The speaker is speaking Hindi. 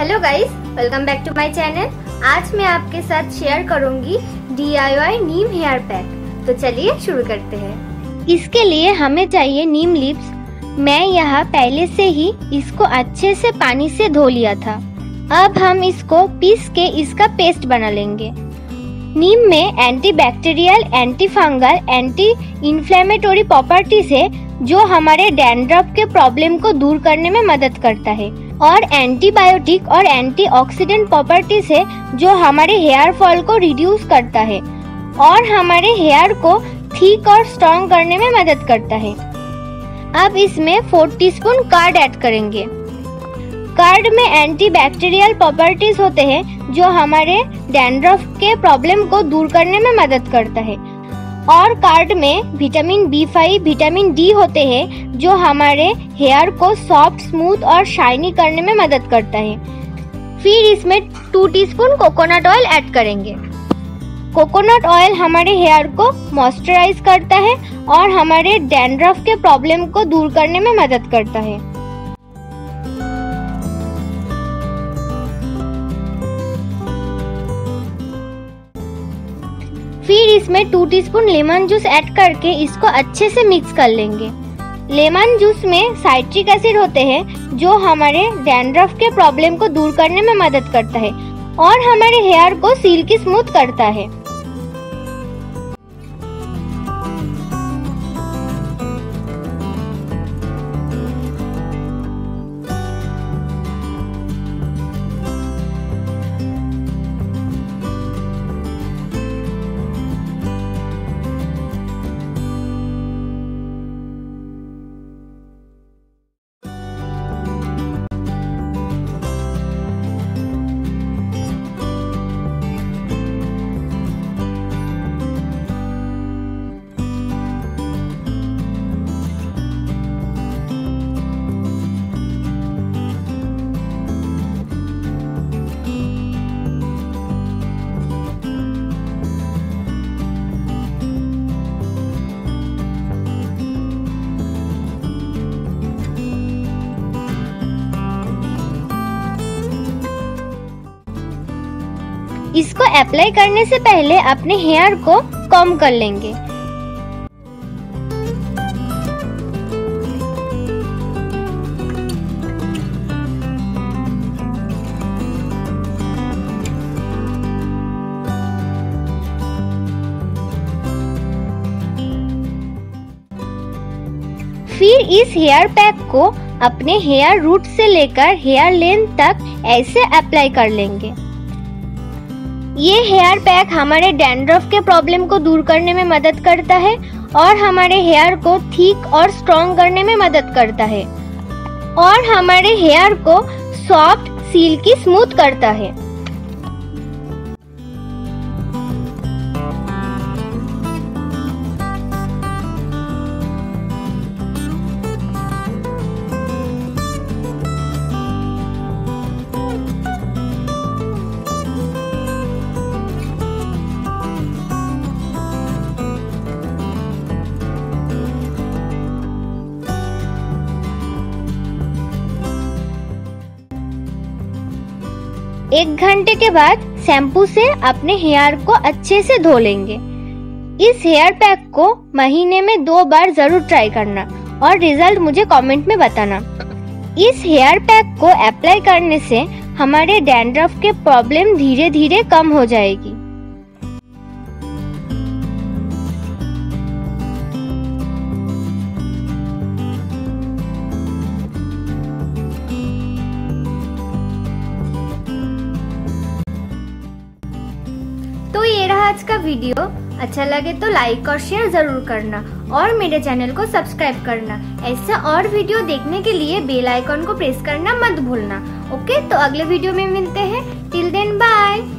Hello guys, welcome back to my channel. आज मैं आपके साथ शेयर करूंगी DIY नीम हेयर पैक। तो चलिए शुरू करते हैं। इसके लिए हमें चाहिए नीम लीव्स। मैं यहाँ पहले से ही इसको अच्छे से पानी से धो लिया था। अब हम इसको पीस के इसका पेस्ट बना लेंगे। नीम में antibacterial, anti fungal, anti inflammatory properties है जो हमारे डैंड्रफ के प्रॉब्लम को दूर करने में मदद करता है, और एंटीबायोटिक और एंटीऑक्सीडेंट प्रॉपर्टीज है जो हमारे हेयर फॉल को रिड्यूस करता है और हमारे हेयर को थिक और स्ट्रॉन्ग करने में मदद करता है। अब इसमें 4 टीस्पून कर्ड ऐड करेंगे। कर्ड में एंटीबैक्टीरियल प्रॉपर्टीज होते हैं जो हमारे डैंड्रफ के प्रॉब्लम को दूर करने में मदद करता है, और कर्ड में विटामिन B5, विटामिन D होते हैं जो हमारे हेयर को सॉफ्ट, स्मूथ और शाइनी करने में मदद करता है। फिर इसमें 2 टीस्पून कोकोनट ऑयल ऐड करेंगे। कोकोनट ऑयल हमारे हेयर को मॉइस्चराइज करता है और हमारे डैंड्रफ के प्रॉब्लम को दूर करने में मदद करता है। फिर इसमें 2 टीस्पून लेमन जूस ऐड करके इसको अच्छे से मिक्स कर लेंगे। लेमन जूस में साइट्रिक एसिड होते हैं जो हमारे डैंड्रफ के प्रॉब्लम को दूर करने में मदद करता है और हमारे हेयर को सिल्की स्मूथ करता है। इसको अप्लाई करने से पहले अपने हेयर को कॉम्ब कर लेंगे। फिर इस हेयर पैक को अपने हेयर रूट से लेकर हेयर लेंथ तक ऐसे अप्लाई कर लेंगे। ये हेयर पैक हमारे डैंड्रफ के प्रॉब्लम को दूर करने में मदद करता है और हमारे हेयर को थिक और स्ट्रॉन्ग करने में मदद करता है, और हमारे हेयर को सॉफ्ट, सिल्की स्मूथ करता है। एक घंटे के बाद शैम्पू से अपने हेयर को अच्छे से धो लेंगे। इस हेयर पैक को महीने में 2 बार जरूर ट्राई करना और रिजल्ट मुझे कमेंट में बताना। इस हेयर पैक को अप्लाई करने से हमारे डैंड्रफ के प्रॉब्लम धीरे धीरे कम हो जाएगी। तो ये रहा आज का वीडियो। अच्छा लगे तो लाइक और शेयर जरूर करना और मेरे चैनल को सब्सक्राइब करना। ऐसा और वीडियो देखने के लिए बेल आइकॉन को प्रेस करना मत भूलना। ओके, तो अगले वीडियो में मिलते हैं। Till then bye.